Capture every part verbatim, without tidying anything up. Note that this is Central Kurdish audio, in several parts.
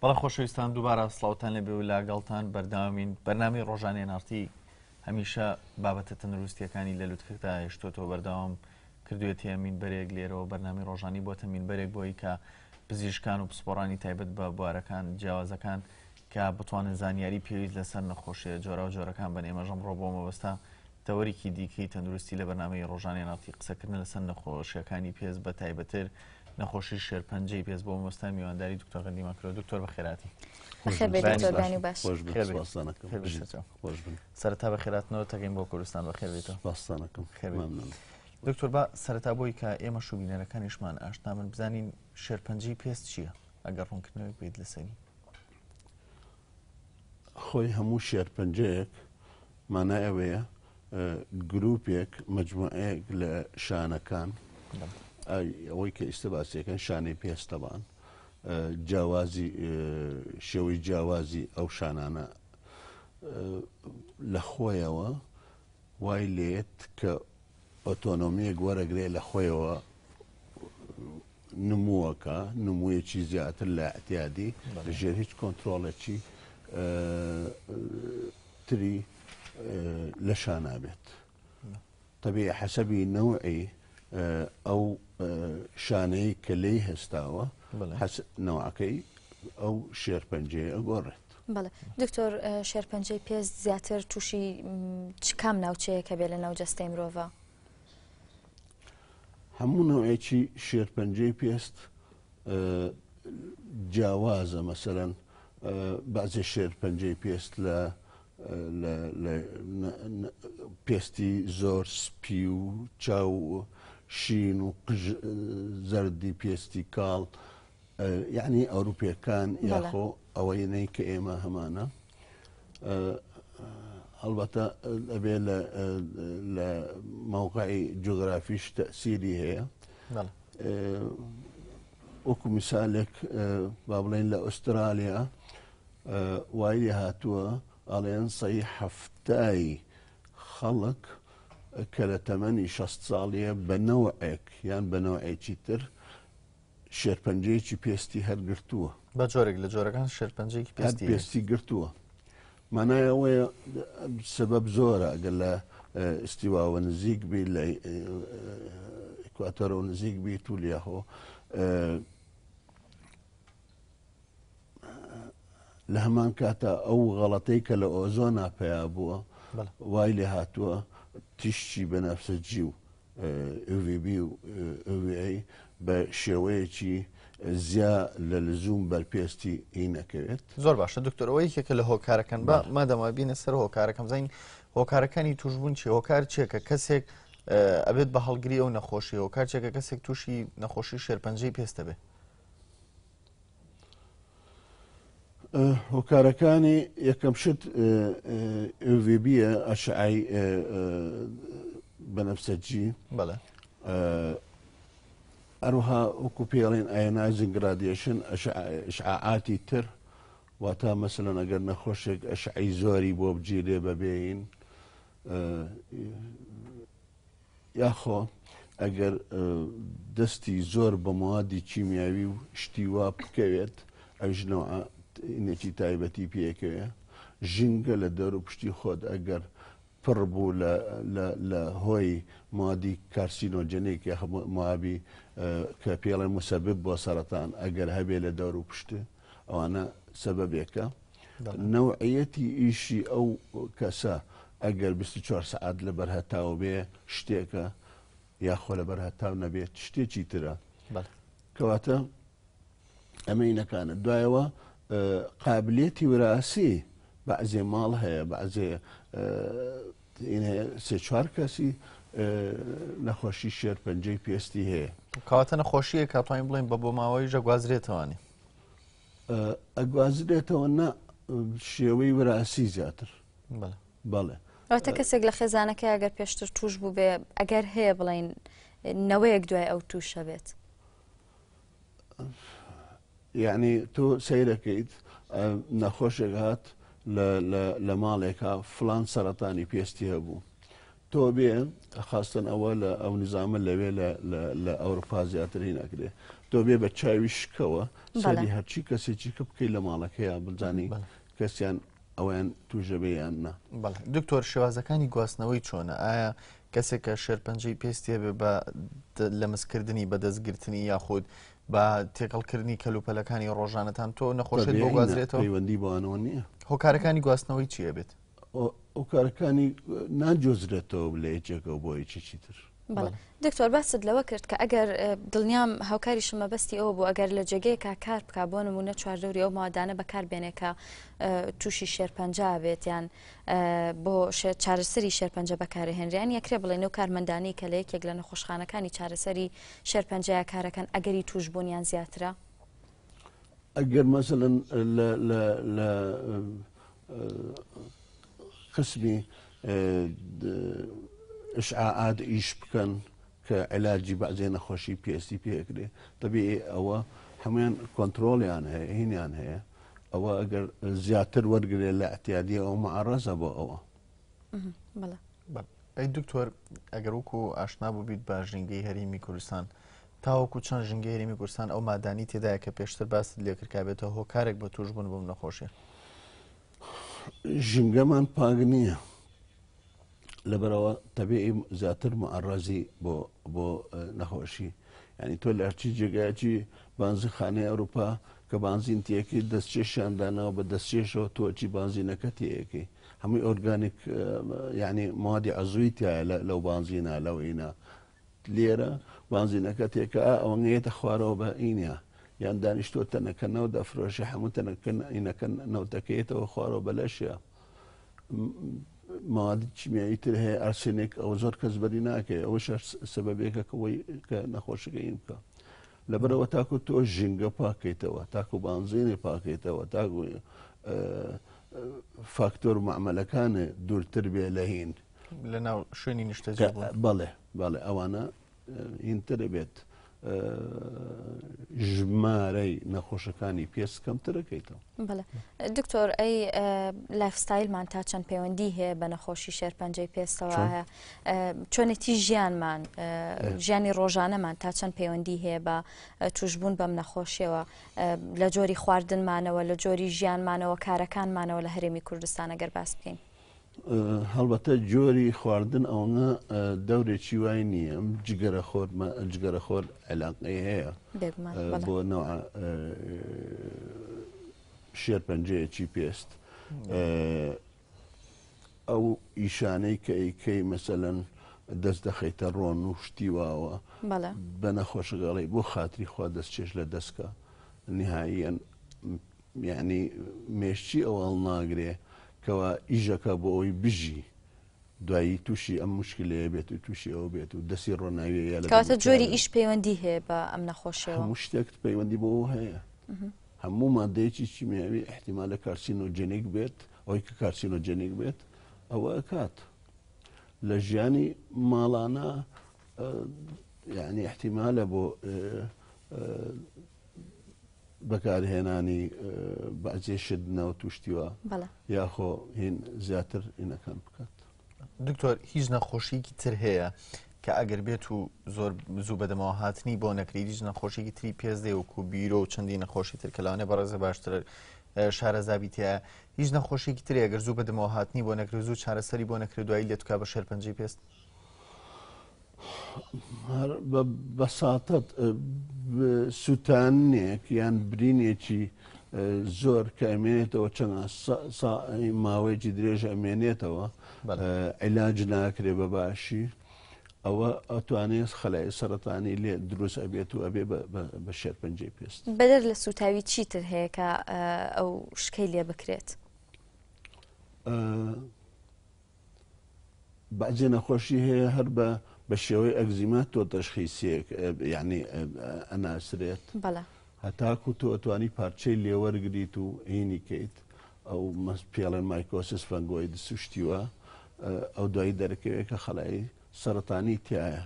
بەڵام خۆشەویستان دووبارە سڵاوتان لێبێ و لاگەڵتان بەردەوامین بەرنامەی ڕۆژانەی نارتی هەمیشە بابەتە تەندروستیەکانی لە لوتفکدا هێشتۆتەوە بەردەوام کردوێتی مینبەرێک لێرەوە بەرنامەی ڕۆژانی بۆتە مینبەرێک بۆی کە پزیشکان و پسپۆڕانی تایبەت بە بوارەکان جیاوازەکان کە بتوانن زانیاری پێویست لەسەر نەخۆشیە جۆرا و جۆرەکان بە نێمەژەم ڕۆ بۆ مەبەستا تەوەریکی دیکەی تەندروستی لە بەرنامەی ڕۆژانەی نارتی قسەکردن لەسەر نەخۆشیەکانی پێست بە تایبەتر نەخۆشی شێرپەنجەی پێست بۆ مەبەستا میوانداری دکتۆر غەنیمان کرۆ دکتۆر بەخێراتی سەرەتا بەخێراتنەوە تەگەین بۆ کوردستان بەخێر بێتەوە دکتۆر با سەرەتا بۆی کە ئێمە شوبینەرەکانیشمان ئاشنا من بزانین شێرپەنجەی پێست چییە ئەگەر ڕوونکردنەوەی بێت لەسەری خۆی هەموو شێرپەنجەیەک مانای ئەوەیە گروپێک مجموعەیەک لە شانەکان ئەوەی کە ئێستا باسیەکەن شانەی پێستەبان جیاوازی شێوەی جیاوازی ئەو شانانە لە خۆیەوە وای لێت کە ئۆتۆنۆمیەک وەرەگرێ لە خۆیەوە نمووەکە نموویەکی زیاتر لە ئەتیادی لەژێر هیچ کۆنترۆڵێکی تری لە شانابێت طبیعی حەسەبی نەوعی ئەو شانەی کە لێی هێستاوە نەوعەکەی ئەو شێرپەنجەیە ئەگۆڕێت. بەڵێ دکتۆر شێرپەنجەی پێست زیاتر تووشی چ کام ناوچەیە کە بێ لە ناوجەستەی مرۆڤە؟ هەموو نەوعێکی شێرپەنجەی پێست جیاوازە مەسەرەن بەعزێ شێرپەنجەی پێست لە پێستی زۆر سپی و چاو شین و قژ زەردی پێستی کاڵ یعنی ئەوروپیەکان یاخۆ ئەوەی کە ئێمە هەمانە هەڵبەتە ئەبێ لە مووقعی جوگرافیش تەسیری هەیە وەکو میسالێک با بڵێن لە ئوسترالیا وای لێ هاتووە ئەڵێن سەی هەفتای خەڵک کە لە تەمەنی شەست ساڵیە بە نەوعێک یان بە نەوعێکی تر شێرپەنجەیەکی پێستی هەرگرتووە بە جۆرێک لە جۆرەکان شێرپەنجەیەکی پێستی پێستی گرتووە مانای ئەوەیە سبب زۆرە ئەگەر لە ئستیواوە نزیک بی لە ئیکواتۆرەوە نزیک بیت و لیاهۆ لە هەمان کاتە ئەو غەڵەتەی کە لە ئۆزۆنا پیا بووە وای لێ هاتووە تیشتی بەنەفسەجی و ئڤبی و ئڤی بە شێوەیەکی زیا لە لزوم بەرپێستی هی نەکەوێت. زۆر باشە دکتۆرەوەی کێکە لە هۆکارەکەن بە مادەما بینە سەر هۆکارەکەم زین هۆکارەکانی توشبوون چی هۆکار چێکە کەسێک ئەبێت بە هەڵگری ئەو نەخۆشی هۆکار چێکە کەسێک تووشی نەخۆشی شێرپەنجەی پێستە بێ هۆکارەکانی یەکەم شت ئڤبیە ئەشعای بەنەفسەجی بەڵێ ئەروها وەکو پێڵێن ئاینایزنگ رادیێشن ئەشعاعاتی تر واتە مەسەلەن ئەگەر نەخۆشێک ئەشعی زۆری بۆ بگیرێ بەبێین یاخۆ ئەگەر دەستی زۆر بە موادی کیمیاوی و شتی وا بکەوێت ئەوش نەوعێکی تایبەتی پێکەوێ ژینگە لە دەور و پشتی خۆت ئەگەر پڕ بوو لە هۆی موادی کارسینۆجەنێک یا موابی کە پێڵێن مسەبب بۆ سەرەتان ئەگەر هەبێ لە دەور و پشتە ئەوانە سەبەبێکە نەوعەتی ئیشی ئەو کەسە ئەگەر بیست و چوار سەعات لە بەرهەتاو بێ شتێکە یاخۆ لە بەرهەتاو نەبێت شتێکی ترە کەواتە ئەمەینەکانە دوایەوە قابلێتی وراسی بەعزێ ماڵ هەیە بەعزێ سێ چوار کەسی نەخۆشی شێرپەنجەی پێستی هەیە کەواتە نەخۆشیە کاتوانین بڵێن بە بۆ ماوەی ژەگوازرێتەوەنی ئەگوازرێتەوە نە شێوەی وراسی زیاتر بەڵێ ئەوەتە کەسێک لە خێزانەکە ئەگەر پێشتر توش بوو بێ ئەگەر هەیە بڵێن نەوەیەک دوای ئەو تووشە بێت یعنی تۆ سەیرەکەیت نەخۆشێک هات لە ماڵێکە فلان سەرەتانی پێستی هەبوو تۆ بێ خاستن ئەوە لە ئەو نظامە لەوێ لە ئەوروپا زیاتر هی ناکرێ تۆ بێ بە چاوی شکەوە سەری هەرچی کەسێکی کە بکەی لە ماڵەکەیە بزانی کەسیان ئەویان توژەبەیان نا. دکتۆر شێوازەکانی گواستنەوەی چۆنە؟ ئایا کەسێک کە شێرپەنجەی پێستێ بێ بە لە مسکردنی بەدەستگرتنی یاخود بە تێکەڵکردنی کەلوپەلەکانی ڕۆژانەتان تۆ نەخۆشێت بۆ گوازرێتەوە؟ پەیوەندی بۆوانەوە نییە. هۆکارەکانی گواستنەوەی چیە بێت؟ هۆکارەکانی ناجۆزرێتەوە لە یەکێکەوە بۆ یەکێکی تر. دکتۆر باست لەوە کرد کە ئەگەر دڵنیام هاوکاری شمەبەستی ئەوە بوو ئەگەر لە جێگەیەکە کار بکە بۆ نمونە چواردەوری ئەو مادانە بەکاربێنێکە تووشی شێرپەنجە بێت یان بۆ چارەسەری شێرپەنجە بەکارهێنریان یەکرێ بڵێن و کارمەندانی کە لە یەکێک لە نەخۆشخانەکانی چارەسەری شێرپەنجەیە کارەکەن ئەگەری توشبوونیان زیاترە؟ ئەگەر مەسەڵەن لە قسمی ئشعاعات ئیش بکەن کە علاجی بەعزێ نەخۆشی پێستی پێکرێ طبیعی ئەوە هەمویان کۆنتترۆلیان هەیە هینیان هەیە ئەوە ئەگەر زیاتر وەرگێ لە ئەتیادی ئەو معڕەزە بۆ ئەوە. ئەی دکتۆر ئەگەر وەکو ئاشنا بوو بیت بە ژینگەی هەرێمی کوردستان تاوەکو چەند ژینگەی هەرێمی کوردستان ئەو مادانی تێدایە کە پێشتر باست لێکرد بێتەوە هۆکارێک بە توشبوون بۆم نەخۆشیە؟ ژینگەمان پاک نییە لەبەرەوە تەبیعی زیاتر معڕەزی بۆ بۆ نەخۆشی ینی تۆ لە هەرچی جێگایکی بانزیخانەی ئەوروپا کە بانزین تیەکی دەستچێشاندانەوە بە دەستچێشەوە تۆچی بانزینەکە تیەکی هەمووی ئۆرگانیک ینی موادی عەزووی تایە لەو بانزینە لەو ئینە لێرە بانزینەکە تێکە ئەوەیەتە خوارەوە بە ئینە یان دانیشتۆ تەنەکە نەو دەفرۆشی هەموو تەنەکە ئینەکە نەوتەکەیەتەوە خوارەوە بەلەشە موادی چیمیایی تر هەیە ئارسێنێک ئەوە زۆر کەس بەری ناکەێت ئەوەش سەبەبێکە کەەوەی کە نەخۆشەکەی بکە لەبەرەوە تاکو تۆ ژینگە پاکەیتەوە تاکو بانزینی پاکەیتەوە تاکو فاکتۆر معمەلەکانە دوورتر بێ لە هین لە ناو شوێنی نیشتە بەڵێ بەڵێ ئەوانە هینترە بێت ژمارەی نەخۆشەکانی پێست کەمترەکەیتەوە. بەڵێ دکتۆر ئەی لایفستایلمان تا چەند پەیوەندی هەیە بە نەخۆشی شێرپەنجەی پێستەوە هەیە چۆنێتی ژیانمان ژیانی ڕۆژانەمان تا چەند پەیوەندی هەیە بە توشبوون بەم نەخۆشیەوە لە جۆری خواردنمانەوە لە جۆری ژیانمانەوە کارەکانمانەوە لە هەرێمی کوردستان ئەگەر باس بکەین؟ هەڵبەتە جۆری خواردن ئەوە دەورێکی وای نییە جگەرەخۆر جگەرەخۆر علاقەی هەیە بۆ نەوع شێرپەنجەیەکی پێست ئەو ئیشانەی کە ئەیکەی مەسەلەن دەست دەخەیتە ڕۆن و شتیواوە بە نەخۆشەگەڵی بۆ خاتری خوا دەستچێش لە دەستکە نهاییەن یعنی مێشتی ئەوەڵ ناگرێ کەوا ئیژەکە بۆ ئەوی بژی دوایی تووشی ئەم مشکلەیە بێت و تووشی ئەو بێت و دەستی ڕۆناویە کەواتە جۆری ئیش پەیوەندی هەیە بە ئەم نەخۆشیەوە هەموو شتێکت پەیوەندی بۆ هەیە هەموو مادەیەکی چیمیاوی احتیمالە کارسینۆجێنیک بێت ئەوەی کە کارسینۆجێنیک بێت ئەوە ئەکات لە ژیانی ماڵانە یعنی احتیمالە بۆ بەکارهێنانی بەعزێ شدنەوە توشتیوە یاخۆ هین زیاتر ئینەکان بکات. دکتۆر هیچ نەخۆشیکی تر هەیە کە ئەگەر بێت و زۆر زوو بەدەمەوە هاتنی بۆ نەکری هیچ نەخۆشیکی تری پێز دێ وەکو بیرۆ و چەندی نەخۆشی تر کە لەوانێ بەڕێزە باشتر شارەزابیتە هیچ نەخۆشیکی تر ئەگەر زوو بەدەمەوە هاتنی بۆ نەکری زوو چارەسەری بۆ نەکری دوایی لێت کا بە شێرپەنجەی پێست؟ بەساتەت سووتانێک یان برینێکی زۆر کە ئەمێنێتەوە چەند ماوەیەکی درێژ ئەمێنێتەوە عیلاج ناکرێ بە باشی ئەوە ئەتوانێت خەلای سەرەتانی لێ دروست ئەبێت و ئەبێ بە شێرپەنجەی پێست. بەدەر لە سوتاوی چیتر هەیە کە ئەو شکەی لێ بکرێت؟ بەعزێ نەخۆشی هەیە هەر بە بە شێوەی ئەگزیما تۆ تەشخیسیەک یعنی ئەناسرێت هەتاکو تۆ ئەتوانی پارچەی لێوەرگریت و هینی کەیت ئەو پێڵێن مایکۆسس فەنگۆید سوشتیوە ئەو دوایی دەرەکەوێت کە خەلایی سەرەتانی تایە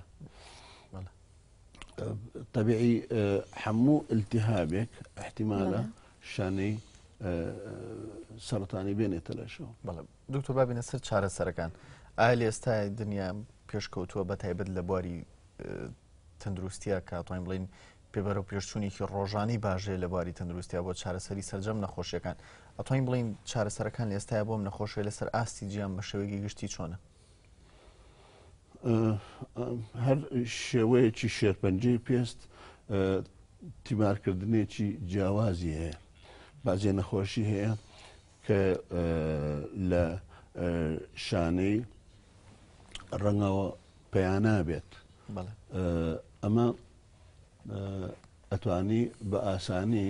طبیعی هەموو التیهابێک احتیمالە شانەی سەرەتانی بێنێتە لەشەوە. دکتۆر بابینە سەر چارەسەرەکان ئایا لە ئێستا دنیا پێشکەوتووە بە تایبەت لە بواری تەندروستیە کە توانین بڵین پێبەرە و پێشچوونێکی ڕۆژانی باشێ لە بواری تەندروستیا بۆ چارەسەری سەرجەم نەخۆشیەکان ئەتوانین بڵین چارەسەرەکان لە ئێستاە بۆم نەخۆشیە لەسەر ئاستی جیان بە شێوەیەکی گشتی چۆنە؟ هەر شێوەیەکی شێرپەنجەی پێست تیمارکردنێکی جیاوازی هەیە. بازێ نەخۆشی هەیە کە لە شانەی ڕەنگەوە پەیانە بێت. ئەمە ئەتوانی بە ئاسانی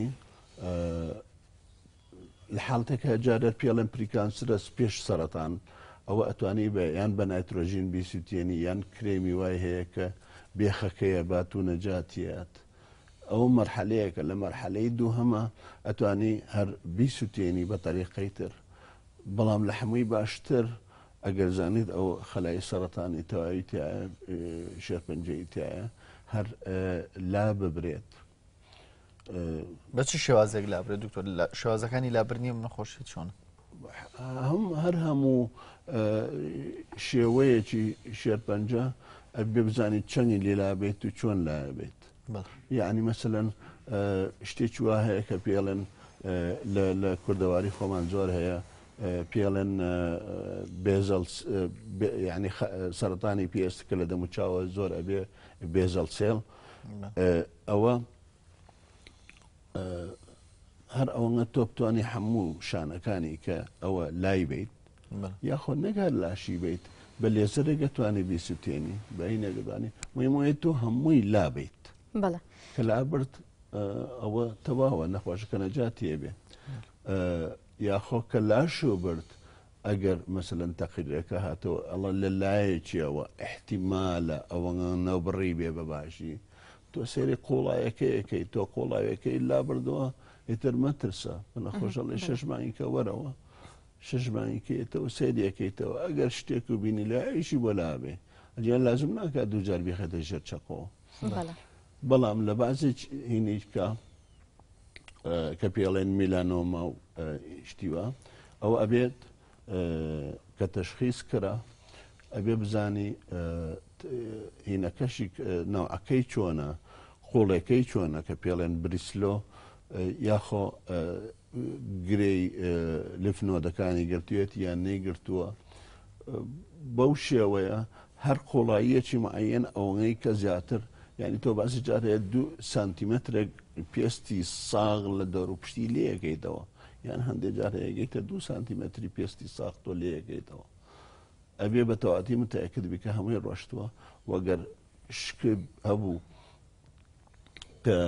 لە حاڵتێکە جارەر پێڵێن پریکانسرس پێش سەرەتان ئەوە ئەتوانی بە یان بە نایترۆژین بیسووتێنی یان کرێمی وای هەیە کە بێخەکەیە بات و نەجاتیات. ئەو مەرحەلەیەکە لە مەرحەلەی دوو هەمە ئەتوانی هەر بیسووتێنی بە تەریقەی تر، بەڵام لە هەمووی باشتر ئەگەر زانیت ئەو خەلای سەرەتانی تەواوی تایە شێرپەنجەی تایە هەر لا ببرێت. بە چ شێوازێک لابرێت دکتۆر؟ شێوازەکانی لابرنی نەخۆشی چۆنە؟ هەم هەر هەموو شێوەیەکی شێرپەنجە ئەبێ بزانیت چەندی لێلا بێت و چۆن لایە بێت. یعنی مەسەلەن شتێکی وا هەیە کە پێڵێن لە کوردەواری خۆمان زۆر هەیە پێڵێن بێزەڵ یعنی سەرەتانی پێست کە لە دەموچاوە زۆر ئەبێ بێزەڵ سێڵ ئەوە هەر ئەوەنە تۆ بتوانێ هەموو شانەکانی کە ئەوە لای بیت یاخۆ نەگار لاشی بیت بە لێزەرێک توانێ بیسووتێنی بەی نەگەدانی مهمەیە تۆ هەمووی لا بیت کە لابرد ئەوە تەواوە نەخۆشەکە نەجاتیە بێ یاخۆ کە لاشۆ برد ئەگەر مەسەلەن تەقیرەکە هاتەوە ئەڵە لە لایەکیەوە احتیمالە ئەوەنە نەوبڕی بێ بە باشی تۆ سێری قوڵایەکەیەکەی تۆ قوڵاوەکەی لا بردەوە ئیتر مەترسە بنەخۆشەڵی شەشمانیکە وەرەوە شەشمانیکەیتەوە سێریەکەیتەوە ئەگەر شتێک و بینی لە ئەیشی بۆ لابێ ئەجیان لازم ناکات دوو جار بێخێتە ژێر چەقەوە. بەڵام لە بازێک هینیکە کە پێڵێن میلانۆما و شتیوە ئەوە ئەبێت کە تەشخیص کرا ئەبێ بزانی هینەکەشی ناوعەکەی چۆنە قوڵەکەی چۆنە کە پێڵێن بریسلۆ یاخۆ گرەی لفنۆدەکانی گرتوێت یان نەیگرتووە بەو شێوەیە هەر قوڵاییەکی معەن ئەوەی کە زیاتر یعنی تۆ باسی جارەیە دوو سانتیمەترێک پێستی ساغ لە دەور و پشتی لێەکەیتەوە یان هەندێک جارەیەگەیتە دوو سانتیمەتری پێستی ساخ تۆ لێەکەیتەوە ئەبێ بە تەواتی متەکد بیکە هەمووی ڕۆشتووە وەگەر شکب هەبوو کە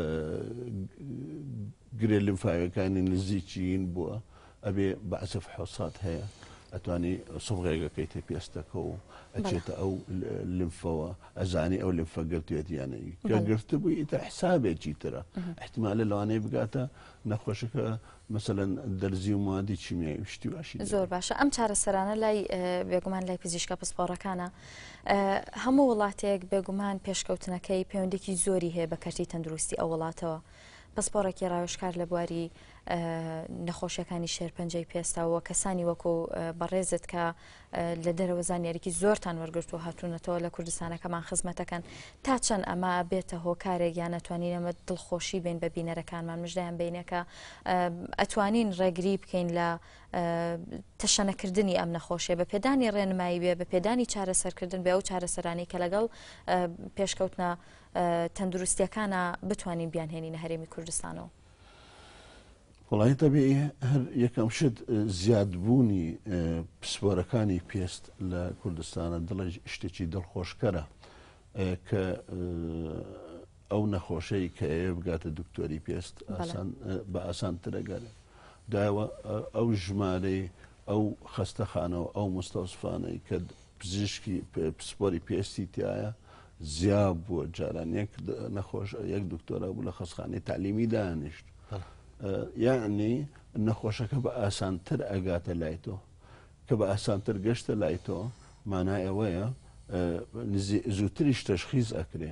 گرێ لمفاوەکانی نزیکین بووە ئەبێ بەعسف حوسات هەیە ئەتوانی سڵغێگەکەیتە پێستەکە و ئەچێتە ئەو لمفەوە ئەزانی ئەو لمفە گرتوێتیانەی کە گرتە بووی ئیتر حسابێکی ترە احتیمالە لەوانەیە بگاتە نەخۆشەکە مەسەلەن دەرزی و موادی چیمیایی شتی باشی. زۆر باشە ئەم چارەسەرانە لای بێگومان لای پزیشکە پسپۆڕەکانە هەموو وڵاتێک بێگومان پێشکەوتنەکەی پەیوەندێکی زۆری هەیە بە کەرتی تەندروستی ئەو وڵاتەوە پسپۆڕێکی ڕاوێژکار لە بواری نەخۆشیەکانی شێرپەنجەی پێستاوە کەسانی وەکو بەڕێزت کە لە دەرەوە زانیاریکی زۆرتان وەرگرتو هاتوونەتەوە لە کوردستانەکەمان خزمەتەکەن تا چەند ئەمە بێتە هۆکارێک یان ئەتوانین ئەمە دڵخۆشی بین بە بینەرەکانمان مژدایان بینەکە ئەتوانین ڕێگری بکەین لە تەشەنەکردنی ئەم نەخۆشیە بە پێدانی ڕێنمایی بێ بە پێدانی چارەسەرکردن بێ ئەو چارەسەرانی کە لەگەڵ پێشکەوتنە تەندروستیەکانە بتوانین بیانهێنینە هەرێمی کوردستانەوە. وڵی تەبێ هەر یەکەم شت زیادبوونی پسپۆرەکانی پێست لە کوردستانە دڵ شتێکی دڵخۆشکەرە کە ئەو نەخۆشەی کە ئێ بگاتە دکتۆری پێست بە ئاسانترەگەرە داوە ئەو ژمارەی ئەو خەستەخانەوە ئەو مستەوسفانەی کە پزیشکی پسپۆری پێستی تایە زیاب بووە جاران یەک نەخۆش یەک دکتۆرە بوو لە خەستخانەی تعلیمی دانیشت یعنی نەخۆشەکە بە ئاسانتر ئەگاتە لای تۆ کە بە ئاسانتر گەشتە لای تۆ مانای ئەوەیە زووتریش تەشخیص ئەکرێ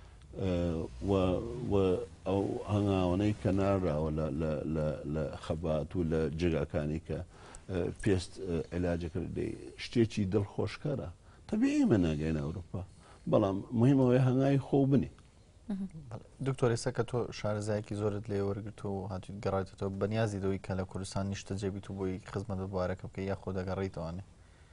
ئەو هەنگاوانەی کە ناڕاوە لە خەبات و لە جێگاکانی کە پێست علاجەکە شتێکی دڵخۆشکارە تەبیعی ئێمە ناگەین ئەوروپا بەڵام مهمەوەی هەنگای خۆ بنی. دکتۆر ئێستا کە تۆ شارەزایەکی زۆرت لێ وەرگرت و هاتوویت گەڕایتەوە بەنیازی دەوەی کە لە کوردستان نیشتە جێبیت و بۆی خزمەتت بوارەکە بکەی یا خۆ دەگەڕیتەوانێ؟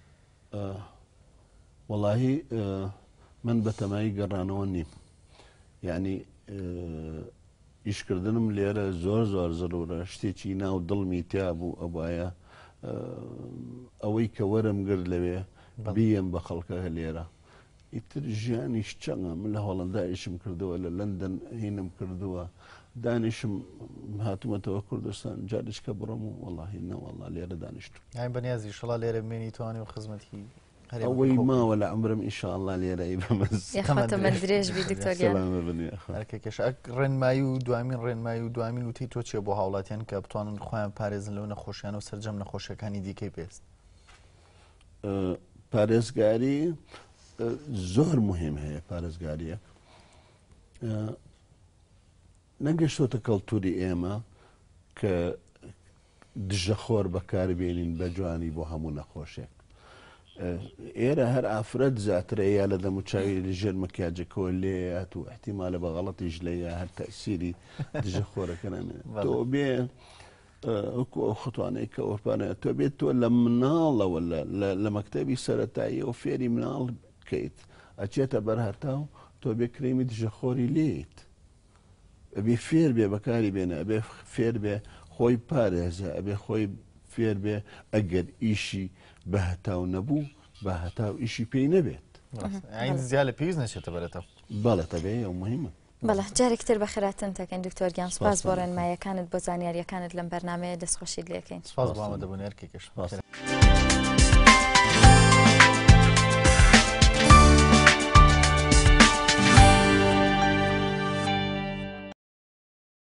وەڵاهی من بە تەمایی گەڕانەوە نیم، یعنی ئیشکردنم لێرە زۆر زۆر زەرورە، شتێکی ناو دڵمی تیا بوو ئەوایە ئەوەی کە وەرم گرت لەوێ بیەم بە خەڵکە لێرە. ئیتر ژیانیش چەندە من لە هۆڵەندا ئیشم کردووە، لە لەندەن هینم کردووە، دانیشم هاتوومەتەوە کوردستان جارێککە بڕۆم و وەڵاهی نەوەڵا لێرە دانیشتم. یان بەنیازی شڵا لێرە بمێنی توانی و خزمەتی ئەوەی ماوە لە عمرم ئینشاءالله لێرەی بەمەز من درێژ بی دکتۆرکێش ڕێنمایی و دوامین ڕێنمایی و دوامین و تی تۆ چیە بۆ هاوڵاتیان کە بتوانن خۆیان پارێزن لەو نەخۆشیان و سەرجەم نەخۆشیەکانی دیکەی پێست؟ پارێزگاری زۆر مهم هەیە. پارێزگاریە نەگەشتۆتە کەڵتوری ئێمە کە دژەخۆر بەکاربێنین بە جوانی بۆ هەموو نەخۆشێک. ئێرە هەر ئافرەت زیاترە یا لە دەموچاوی لەژێر مەکیاجەکەەوە لێات و احتیمالە بە غەڵەتیش لەیە هەر تەسیری دژەخۆرەکە نامێنێت. تۆ بێ وەکو ئەو خۆتوانەی کە ئۆرپانە تۆ بێت تۆ لە مناڵەوە لە مەکتەبی سەرەتایی و فێری مناڵ بکەیت ئەچێتە بەرهەتاو تۆ بێ کرێمی دژەخۆری لێیت، ئەبێ فێر بێ بەکاری بێنە، ئەبێ فێر بێ خۆی پارێزە، ئەبێ خۆی فێر بێ ئەگەر ئیشی بە هەتاو نەبوو بە هەتاو ئیشی پێی نەبێت. زیاد لە پێویست نەچێتە بەرەتەوە. بەڵێ تەبێ ئەو مهمە. بەڵێ جارێکتر بە خێراتن تەکەین دکتۆر گیان، سپاس بۆ ڕێنماییەکانت بۆ زانیاریەکانت لەم بەرنامەیە دەستخۆشیت لێکەین. سپاس بۆ ئامادەبوونی هەرکێکیش.